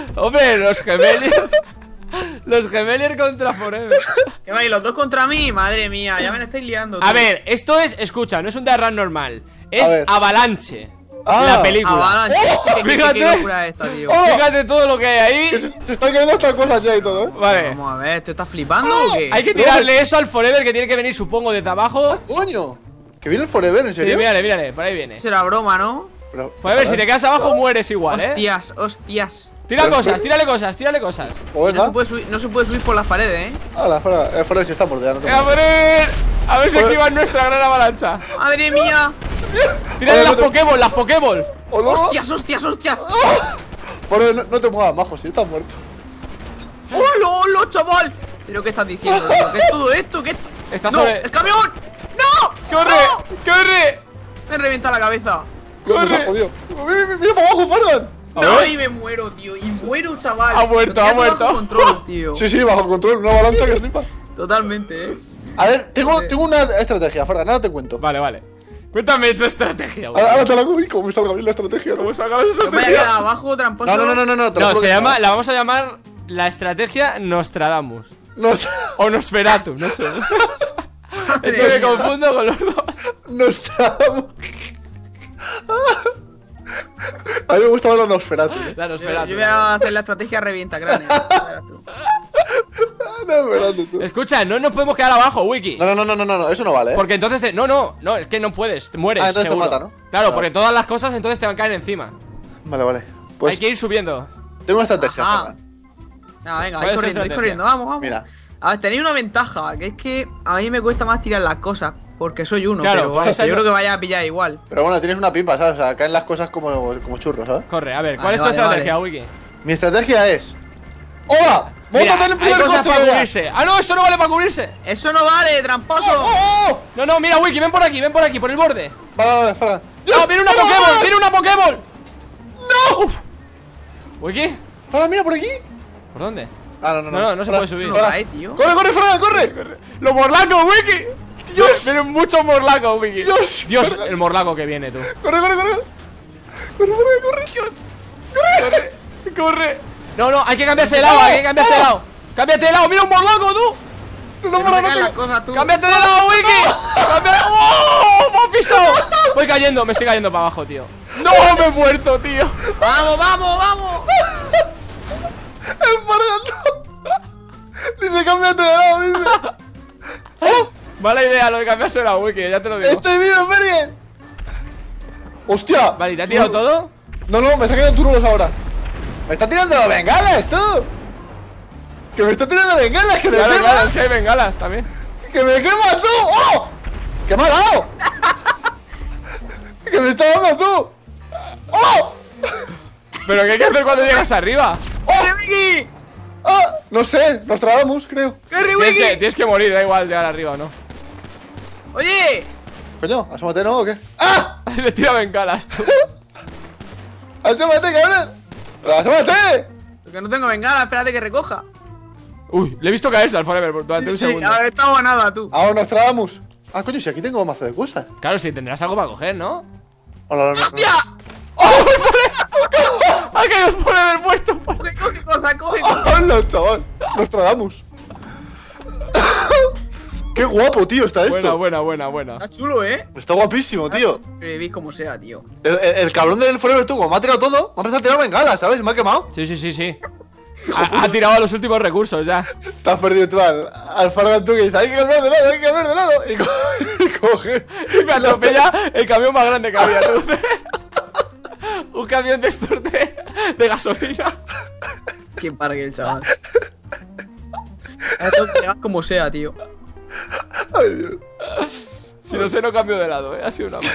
Hombre, los Gemeliers. Los Gemeliers contra Forever. ¿Qué vais? ¿Los dos contra mí? Madre mía, ya me la estáis liando, tío. A ver, esto es, escucha, no es un Death Run normal. Es Avalanche. La película. Avalanche. Fíjate. Qué locura esta, tío. Fíjate todo lo que hay ahí. Se están quedando estas cosas ya y todo, ¿eh? Vale. Vamos a ver, ¿tú estás flipando o qué? Hay que tirarle eso al Forever, que tiene que venir, supongo, desde abajo. ¡Coño! Que viene el Forever, ¿en serio? Sí, mírale, mírale, por ahí viene. Será broma, ¿no? Pero, Forever, si te quedas abajo mueres igual, Hostias, hostias. Tira cosas, tírale cosas, tírale cosas. Pues No se puede subir por las paredes, Hala, Forever, si está por ya, no te ¡Venga, Forever! A ver si esquivan nuestra gran avalancha. ¡Madre mía! Tírale las Pokéball, las Pokéball. ¡Hostias, hostias, hostias! Forever, no te muevas, majo, si estás muerto. ¡Hola, hola, chaval! ¿Pero qué estás diciendo, tío? ¿Qué es todo esto? ¿Qué es Está ¡No! sobre- ¡El camión! ¡No! ¡Corre! ¡No! ¡Corre! Me revienta la cabeza. ¿Cómo se ha jodido? Mira para abajo, Fergan. No, y me muero, tío. Y muero, chaval. Ha muerto, Lo tenía ha todo muerto. bajo control, tío. Sí, bajo control, una avalancha que ripa. Totalmente, A ver, tengo una estrategia, Fergan, ahora te cuento. Vale. Cuéntame tu estrategia, güey. Ahora te la hago y cómo me salga bien la estrategia, ¿no? ¿Cómo saca la Yo me voy a estrategia? quedar abajo, tramposo. No, te lo No, juro se que llama, la vamos a llamar la estrategia Nostradamus. No, O Nosferatu, no sé. Es que me confundo con los dos. Nostradamus. A mí me gustaba la Nosferatu. La Nosferatu. Yo voy a hacer la estrategia revienta cráneo. Verás tú. Nosferatu, tú. Escucha, no nos podemos quedar abajo, Wiki. No, eso no vale, Porque entonces no, es que no puedes, te mueres. entonces te seguro. mata, ¿no? Claro, Vale. porque todas las cosas entonces te van a caer encima. Vale. Pues Hay que ir subiendo. tengo una estrategia, Ajá. Fergan. Venga, ¿Cuál es tu vais estrategia? corriendo, vamos. Mira. A ver, tenéis una ventaja, que es que a mí me cuesta más tirar las cosas, porque soy uno, Claro, pero por vamos, eso yo no- creo que vaya a pillar igual. Pero bueno, tienes una pipa, ¿sabes? O sea, caen las cosas como churros, ¿sabes? Corre, a ver, ¿cuál Vale, es tu vale, estrategia, Wiki? Mi estrategia es... ¡Hola! ¡Vamos Mira, a hacer el hay primer cosas coche para que vea! cubrirse. Ah, no, eso no vale para cubrirse. ¡Eso no vale, tramposo! ¡Oh! No, mira, Wiki, ven por aquí, por el borde. Vale, Fergan. ¡No, viene una Pokéball! ¡Viene una Pokéball! ¡No! Uf. ¿Wiki? Fergan, mira por aquí. ¿Por dónde? No se puede subir. No cae, tío. ¡Corre, Fergan, corre! ¡Los morlacos, Wiki! Dios. Vienen muchos morlacos, Wiki. Dios. El morlaco que viene, tú. ¡Corre! ¡Corre! No, hay que cambiarse de lado, ¡Cámbiate de lado! ¡Mira un morlaco, tú! ¡No, Que no me caen las cosas, tú. ¡Cámbiate de lado, Wiki! ¡Oh! ¡Me he pisado! Voy cayendo, me estoy cayendo para abajo, tío. ¡No! ¡Me he muerto, tío! ¡Vamos! ¡El Fergan! Dice, cámbiate de lado, dice. Mala idea lo de cambiarse de lado, Wiki, ya te lo digo. ¡Estoy vivo, Fergan! ¡Hostia! Vale, ¿te ha tirado todo? No, me está quedando turbos ahora. ¡Me está tirando bengalas, tú! ¡Que me está tirando bengalas, que me Claro, quema! es que hay bengalas también. ¡Que me quema, tú! ¡Oh! ¡Que me ha dado! ¡Que me está dando, tú! ¡Oh! ¿Pero qué hay que hacer cuando llegas arriba? ¡Corre, Wiki! ¡Ah! No sé, nos trabamos, creo. ¡Corre, Wiki! Tienes que morir, da igual llegar arriba o no. ¡Oye! Coño, asómate, ¿no? ¿O qué? ¡Ah! Le tira bengalas, tú. ¡Asómate, cabrón! ¡Asómate! Porque no tengo bengala, espérate que recoja. Uy, le he visto caerse al Forever durante un segundo. a ver, estamos a nada, tú. Ahora nos trabamos. Ah, coño, si aquí tengo mazo de cosas. Claro, sí, tendrás algo para coger, ¿no? Hola, ¡Hostia! ¡Ha caído el Forever muerto! Coge cosa, coge cosa. ¡Hola, chaval! Nos trabamos. ¡Qué guapo, tío, está esto! Buena. Está chulo, Está guapísimo, tío. Veis como sea, tío. El cabrón del Forever, tú, como me ha tirado todo, me ha empezado a tirar bengalas, ¿sabes? Me ha quemado. Sí. Ha tirado a los últimos recursos ya. Te has perdido tú al Fergan, tú, que dice, hay que cambiar de lado, y coge. Y me atropella el camión más grande que había, tú. Un camión de estos de gasolina. Qué parque el chaval. Esto que hagas como sea, tío. Ay, Dios. Si no sé, no cambio de lado, ha sido una mala.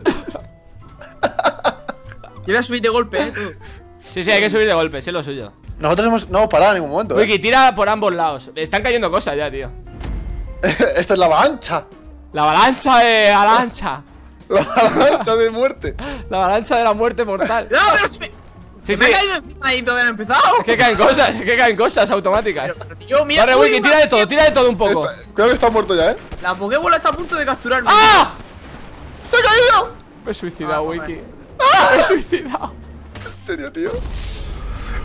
Yo voy a subir de golpe, tú. Sí, hay que subir de golpe, sí es lo suyo. Nosotros no hemos parado en ningún momento, Wiki, tira por ambos lados. Están cayendo cosas ya, tío. Esta es la avalancha. La avalancha de avalancha. La avalancha de muerte. La avalancha de la muerte mortal. ¡No, pero si me... Sí, me he caído encima y todavía no he empezado. Es que caen cosas automáticas. Pero, tío, mira. Corre, uy, Wiki, tira de todo un poco. Creo que está muerto ya, ¿eh? La Pokébola está a punto de capturarme. ¡Ah! ¡Se ha caído! Me he suicidado, Ah, Wiki. Me he suicidado. ¿En serio, tío?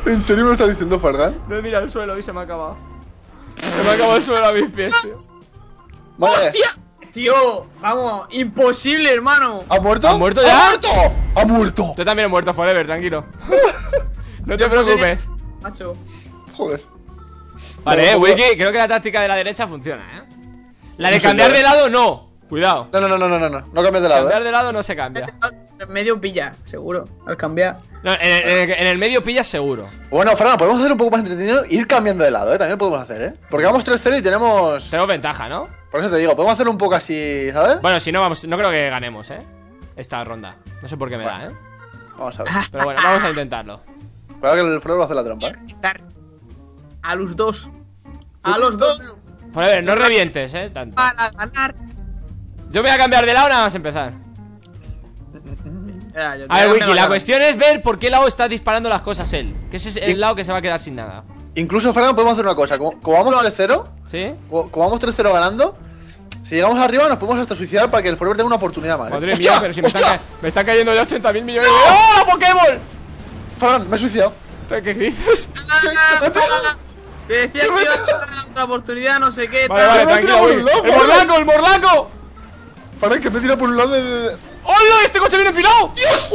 ¿En serio me lo estás diciendo, Fargan? No he mirado el suelo y se me ha acabado. Se me ha acabado el suelo a mis pies, tío. Vale. ¡Hostia! Tío, vamos, imposible, hermano. ¿Ha muerto? ¿Ha muerto ya? ¡Ha muerto! ¡Ha muerto! Tú también he muerto forever, tranquilo. No te preocupes. Macho. Joder. Vale, No, Wiki, creo que la táctica de la derecha funciona, La de No sé, cambiar yo- de lado, no. Cuidado. No cambies de lado, Cambiar de lado no se cambia. En medio pilla, seguro, al cambiar. No, en el medio pillas seguro. Bueno, Fran, podemos hacer un poco más entretenido e ir cambiando de lado, También lo podemos hacer, Porque vamos 3-0 y tenemos... Tenemos ventaja, ¿no? Por eso te digo, podemos hacer un poco así, ¿sabes? Bueno, si no, no creo que ganemos, esta ronda. No sé por qué me Bueno. da, Vamos a ver. Pero bueno, vamos a intentarlo. Cuidado que el Flor va a hacer la trampa, A los dos. A los dos. Forever, no revientes, tanto. Para ganar. Yo voy a cambiar de lado nada más empezar. Espera, yo te A ver, voy Wiki, la ganar. cuestión es ver por qué lado está disparando las cosas él. Que ese es el lado que se va a quedar sin nada. Incluso, Fran, podemos hacer una cosa. Como vamos 3-0, ¿Sí? como vamos 3-0 ganando, si llegamos arriba nos podemos hasta suicidar para que el Forever tenga una oportunidad más. Madre ¡Hostia! mía, pero si me ¡Hostia! están cayendo ya 80.000 millones de... ¡Oh, la Pokéball! Fran, me he suicidado. ¿Qué dices? Te decía que iba a dar otra oportunidad, no sé qué. Vale, tal. vale, me he tranquilo, tirado Wiki. por un lado, ¡El morlaco, el morlaco! Fran, que me tira por un lado de... ¡Hola! ¡Este coche viene enfilado! ¡Dios!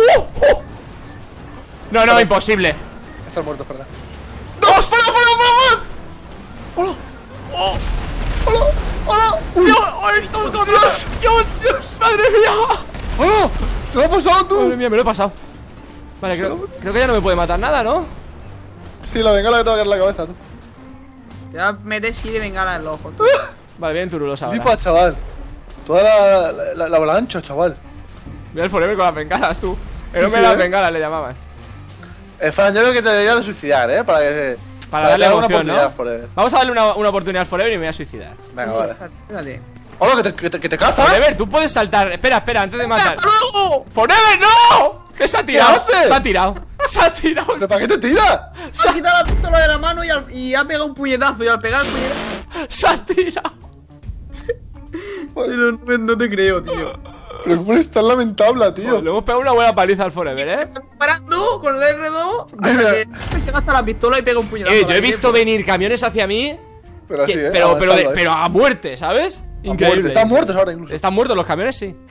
No, no, imposible. Estás muerto, Fran. ¡No! ¡Espera, espera! ¡Hola! ¡Oh! ¡Hola! ¡Hola! ¡Dios! ¡Ay, todo, Dios! ¡Dios! ¡Madre mía! ¡Hola! ¡Se lo ha pasado tú! Madre mía, me lo he pasado. Vale, creo que ya no me puede matar nada, ¿no? Sí, la bengala que te va a caer en la cabeza, tú. Te vas a meter sí de bengala en los ojos, tú. Vale, bien turulos ahora. Flipa, chaval. Toda la avalancha, chaval. Mira el Forever con las bengalas, tú. El Sí, hombre sí, de las ¿eh? bengalas le llamaban. Fran, yo creo que te deberías de suicidar, Para que... Para darle que te haga emoción, una ¿no? oportunidad, Forever. Vamos a darle una oportunidad al Forever y me voy a suicidar. Venga, vale. Espérate. ¡Hola, que te caza! Forever, tú puedes saltar. Espera, antes de matar. ¡Hasta luego! ¡Forever, no! ¿Qué se ha tirado? haces? Se ha tirado. Se ha tirado. ¿Pero para qué te tira? Se ha quitado la pistola de la mano y ha pegado un puñetazo. Y al pegar el puñetazo. Se ha tirado. Pero no te creo, tío. Pero cómo eres tan lamentable, tío. Le hemos pegado una buena paliza al Forever, Está disparando con el R2 Mira. hasta que se gasta la pistola y pega un puñetazo. Yo he visto venir camiones hacia mí. Pero así, Pero avanzando, a muerte, ¿sabes? A muerte. Están muertos ahora incluso. Están muertos los camiones, sí.